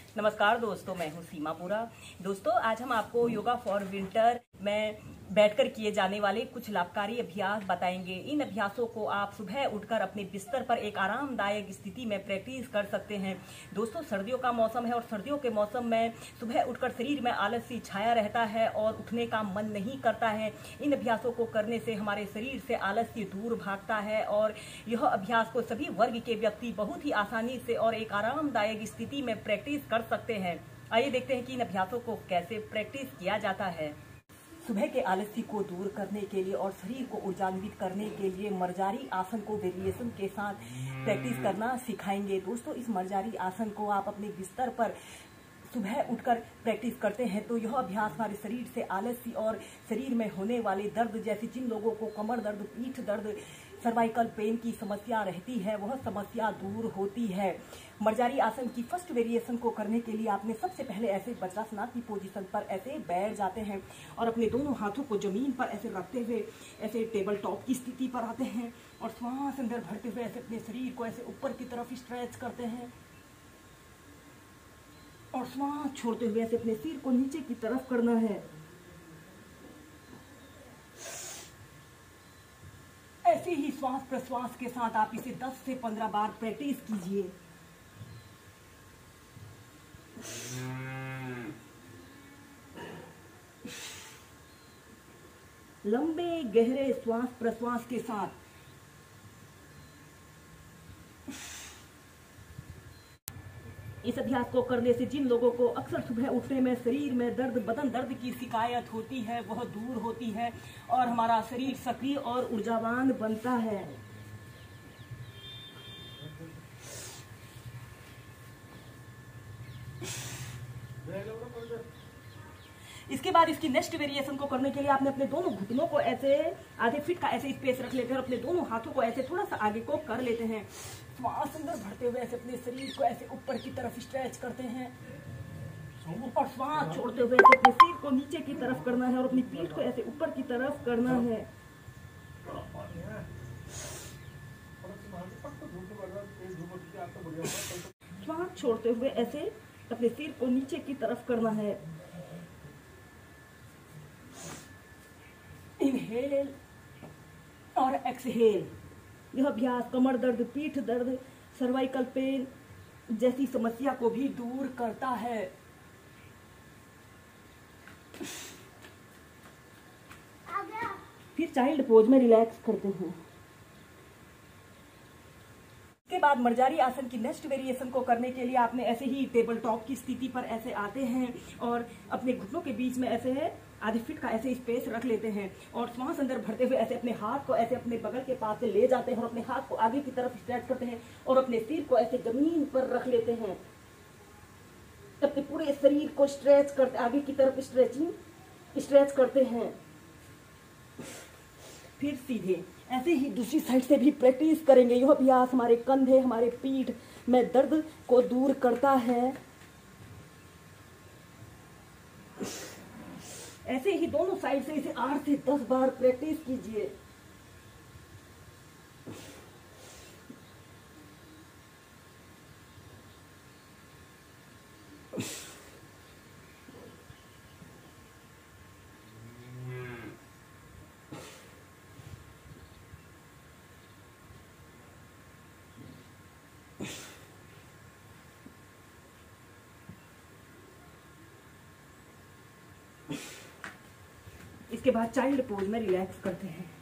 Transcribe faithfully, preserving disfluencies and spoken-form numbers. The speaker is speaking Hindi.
नमस्कार दोस्तों, मैं हूं सीमापुरा। दोस्तों, आज हम आपको योगा फॉर विंटर में बैठकर किए जाने वाले कुछ लाभकारी अभ्यास बताएंगे। इन अभ्यासों को आप सुबह उठकर अपने बिस्तर पर एक आरामदायक स्थिति में प्रैक्टिस कर सकते हैं। दोस्तों, सर्दियों का मौसम है और सर्दियों के मौसम में सुबह उठकर शरीर में आलस सी छाया रहता है और उठने का मन नहीं करता है। इन अभ्यासों को करने से हमारे शरीर से आलस्य दूर भागता है और यह अभ्यास को सभी वर्ग के व्यक्ति बहुत ही आसानी से और एक आरामदायक स्थिति में प्रैक्टिस कर सकते हैं। आइए देखते हैं कि इन अभ्यासों को कैसे प्रैक्टिस किया जाता है। सुबह के आलस्य को दूर करने के लिए और शरीर को ऊर्जान्वित करने के लिए मर्जारी आसन को वेरिएशन के साथ प्रैक्टिस करना सिखाएंगे। दोस्तों, इस मर्जारी आसन को आप अपने बिस्तर पर सुबह उठकर प्रैक्टिस करते हैं तो यह अभ्यास हमारे शरीर से आलस्य और शरीर में होने वाले दर्द, जैसे जिन लोगों को कमर दर्द, पीठ दर्द, सर्वाइकल पेन की समस्या रहती है, वह समस्या दूर होती है। मर्जारी आसन की फर्स्ट वेरिएशन को करने के लिए आपने सबसे पहले ऐसे वज्रासन की पोजीशन पर ऐसे बैठ जाते हैं और अपने दोनों हाथों को जमीन पर ऐसे रखते हुए ऐसे टेबल टॉप की स्थिति पर आते हैं और श्वास अंदर भरते हुए ऐसे अपने शरीर को ऐसे ऊपर की तरफ स्ट्रेच करते हैं और श्वास छोड़ते हुए ऐसे अपने सिर को नीचे की तरफ करना है। ऐसे ही श्वास प्रश्वास के साथ आप इसे दस से पंद्रह बार प्रैक्टिस कीजिए। लंबे गहरे श्वास प्रश्वास के साथ इस अभ्यास को करने से जिन लोगों को अक्सर सुबह उठने में शरीर में दर्द, बदन दर्द की शिकायत होती है, वह दूर होती है और हमारा शरीर सक्रिय और ऊर्जावान बनता है। इसके बाद इसकी नेक्स्ट वेरिएशन को करने के लिए आपने अपने दोनों घुटनों को ऐसे आधे फीट का ऐसे स्पेस रख लेते हैं और अपने दोनों हाथों को ऐसे थोड़ा सा आगे को कर लेते हैं। श्वास अंदर भरते हुए ऐसे अपने शरीर को ऐसे ऊपर की तरफ स्ट्रेच करते हैं और श्वास छोड़ते हुए ऐसे अपने सिर को नीचे की तरफ करना है और अपनी पीठ को ऐसे ऊपर की तरफ करना है। श्वास छोड़ते हुए ऐसे अपने सिर को नीचे की तरफ करना है। इनहेल और एक्सहेल। यह अभ्यास कमर दर्द, पीठ दर्द, सर्वाइकल पेन जैसी समस्या को भी दूर करता है। फिर चाइल्ड पोज में रिलैक्स करते हैं। इसके बाद मर्जारी आसन की नेक्स्ट वेरिएशन को करने के लिए आपने ऐसे ही टेबल टॉप की स्थिति पर ऐसे आते हैं और अपने घुटनों के बीच में ऐसे है आधे फीट का ऐसे स्पेस रख लेते हैं और श्वास अंदर भरते हुए ऐसे अपने हाथ को ऐसे अपने बगल के पास से ले जाते हैं और अपने हाथ को आगे की तरफ स्ट्रेच करते हैं और अपने सिर को ऐसे जमीन पर रख लेते हैं। अपने पूरे शरीर को स्ट्रेच करते आगे की तरफ स्ट्रेचिंग स्ट्रेच करते हैं। फिर सीधे ऐसे ही दूसरी साइड से भी प्रैक्टिस करेंगे। यह अभ्यास हमारे कंधे, हमारे पीठ में दर्द को दूर करता है। ऐसे ही दोनों साइड से इसे आठ से दस बार प्रैक्टिस कीजिए। इसके बाद चाइल्ड पोज में रिलैक्स करते हैं।